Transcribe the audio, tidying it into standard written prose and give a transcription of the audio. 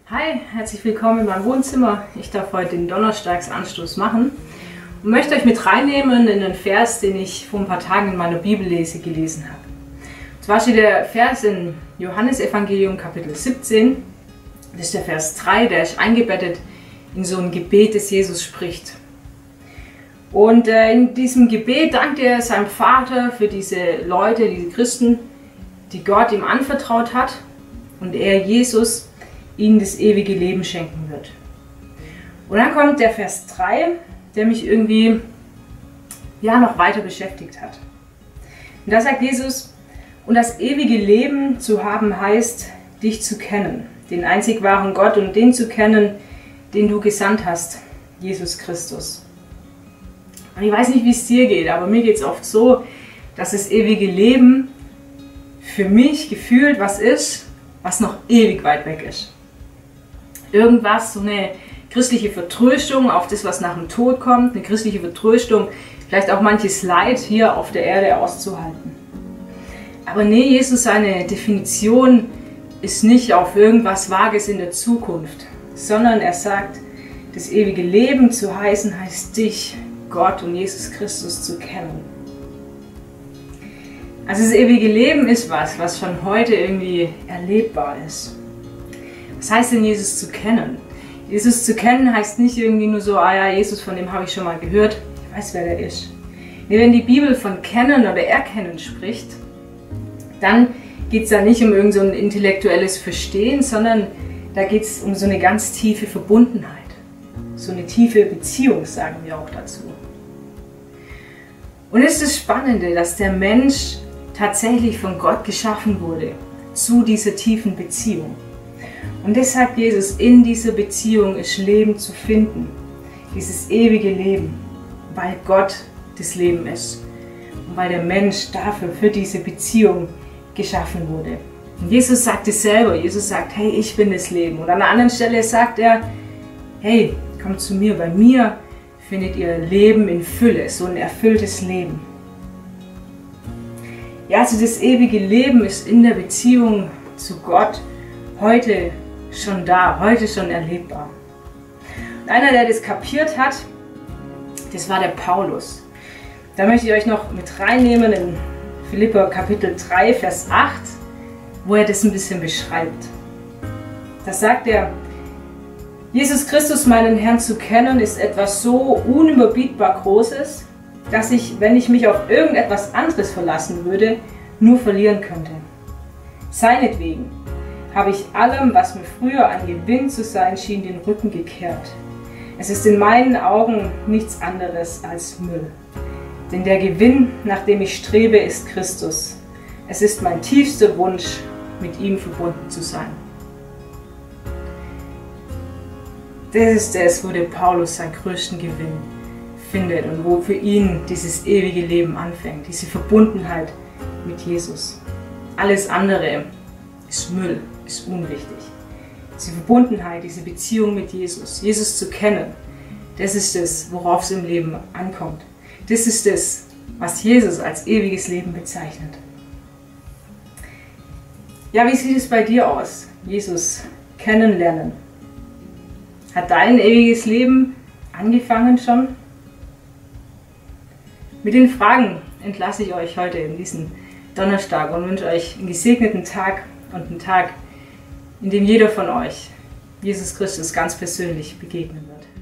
Hi, herzlich willkommen in meinem Wohnzimmer. Ich darf heute den Donnerstagsanstoß machen und möchte euch mit reinnehmen in einen Vers, den ich vor ein paar Tagen in meiner Bibellese gelesen habe. Und zwar steht der Vers in Johannesevangelium Kapitel 17. Das ist der Vers 3, der ist eingebettet in so ein Gebet, das Jesus spricht. Und in diesem Gebet dankt er seinem Vater für diese Leute, diese Christen, die Gott ihm anvertraut hat und er, Jesus, ihnen das ewige Leben schenken wird. Und dann kommt der Vers 3, der mich irgendwie noch weiter beschäftigt hat. Und da sagt Jesus, und das ewige Leben zu haben heißt, dich zu kennen, den einzig wahren Gott und den zu kennen, den du gesandt hast, Jesus Christus. Und ich weiß nicht, wie es dir geht, aber mir geht es oft so, dass das ewige Leben für mich gefühlt was ist, was noch ewig weit weg ist. Irgendwas, so eine christliche Vertröstung auf das, was nach dem Tod kommt, eine christliche Vertröstung, vielleicht auch manches Leid hier auf der Erde auszuhalten. Aber nee, Jesus, seine Definition ist nicht auf irgendwas Vages in der Zukunft, sondern er sagt, das ewige Leben zu heißen, heißt dich, Gott und Jesus Christus zu kennen. Also das ewige Leben ist was schon heute irgendwie erlebbar ist. Was heißt denn, Jesus zu kennen? Jesus zu kennen heißt nicht irgendwie nur so, Jesus, von dem habe ich schon mal gehört, ich weiß, wer der ist. Nee, wenn die Bibel von kennen oder erkennen spricht, dann geht es da nicht um irgend so ein intellektuelles Verstehen, sondern da geht es um so eine ganz tiefe Verbundenheit. So eine tiefe Beziehung, sagen wir auch dazu. Und es ist das Spannende, dass der Mensch tatsächlich von Gott geschaffen wurde, zu dieser tiefen Beziehung. Und deshalb sagt Jesus, in dieser Beziehung ist Leben zu finden, dieses ewige Leben, weil Gott das Leben ist und weil der Mensch dafür, für diese Beziehung geschaffen wurde. Und Jesus sagt es selber, Jesus sagt, hey, ich bin das Leben. Und an einer anderen Stelle sagt er, hey, kommt zu mir, bei mir findet ihr Leben in Fülle, so ein erfülltes Leben. Ja, also das ewige Leben ist in der Beziehung zu Gott heute schon da, heute schon erlebbar. Und einer, der das kapiert hat, das war der Paulus. Da möchte ich euch noch mit reinnehmen in Philipper Kapitel 3, Vers 8, wo er das ein bisschen beschreibt. Da sagt er, Jesus Christus, meinen Herrn, zu kennen, ist etwas so unüberbietbar Großes, dass ich, wenn ich mich auf irgendetwas anderes verlassen würde, nur verlieren könnte. Seinetwegen habe ich allem, was mir früher ein Gewinn zu sein schien, den Rücken gekehrt. Es ist in meinen Augen nichts anderes als Müll. Denn der Gewinn, nach dem ich strebe, ist Christus. Es ist mein tiefster Wunsch, mit ihm verbunden zu sein. Das ist das, wo der Paulus seinen größten Gewinn findet und wo für ihn dieses ewige Leben anfängt, diese Verbundenheit mit Jesus. Alles andere ist Müll, ist unwichtig. Diese Verbundenheit, diese Beziehung mit Jesus, Jesus zu kennen, das ist das, worauf es im Leben ankommt. Das ist das, was Jesus als ewiges Leben bezeichnet. Ja, wie sieht es bei dir aus? Jesus kennenlernen. Hat dein ewiges Leben angefangen schon? Mit den Fragen entlasse ich euch heute in diesen Donnerstag und wünsche euch einen gesegneten Tag und einen Tag, in dem jeder von euch Jesus Christus ganz persönlich begegnen wird.